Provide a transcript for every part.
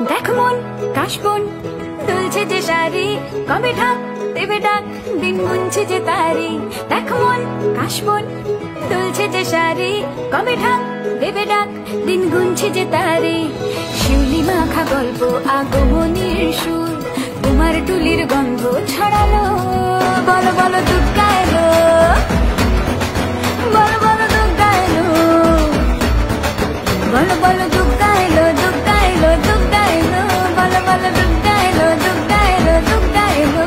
দেখ মন কাশবন দুলছে যে শাড়ি, কবে ঢাক দেবে ডাক দিন গুনছে যে তারি। দেখ মন কাশবন দুলছে যে শাড়ি, কবে ঢাক দেবে ডাক দিন গুনছে যে তারি। শিউলি মাখা গল্প আগমনের সুর, তোমার টুলির গন্ধ ছড়ালো। বলো বলো দুর্গা এলো, বলো বলো দুর্গা এলো, বলো বলো দুর্গা এলো, দুর্গা এলো, দুর্গা এলো, বলো বলো দুর্গা এলো, দুর্গা এলো, দুর্গা এলো।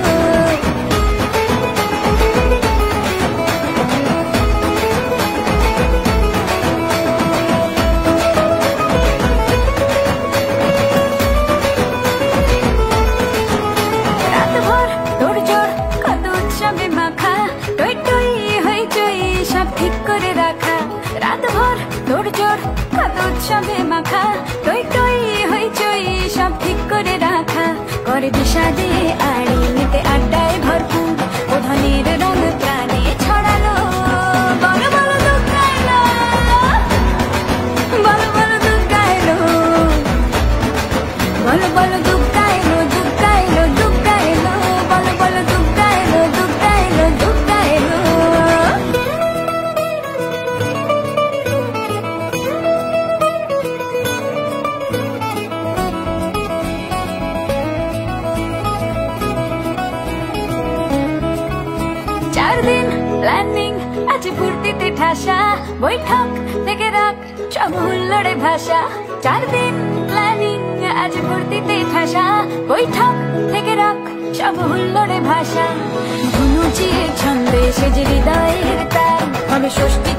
রাতভর তোর জোর কত উৎসবে মাখা, টই টই হইচই সব ঠিক করে রাখা। রাতভর তোর জোর কত উৎসবে মাখা, টই টই হইচই সব ঠিক করে রাখা। করে বিষাদে আড়ি নিতে আড্ডায় ভরপুর, ওধনের রং প্রাণে ছড়ালো। বলো বলো দুর্গা এলো, বলো বলো দুর্গা এলো, বলো বলো দুর্গা এলো, দুর্গা এলো, দুর্গা এলো, বলো বলো দুর্গা এলো, দুর্গা এলো, দুর্গা এলো। চার দিন প্ল্যানিং আজ ফুর্তিতে ঠাসা, বৈঠক থেকে রাখ সব হুল্লোড়ে ভাষা। চার দিন প্ল্যানিং আজ ফুর্তিতে ঠাসা, বৈঠক থেকে রাখ সব হুল্লোড়ে ভাষা। ধুনুচিয়ে ছন্দে সেজে হৃদয়ের তার, হবে ষষ্ঠী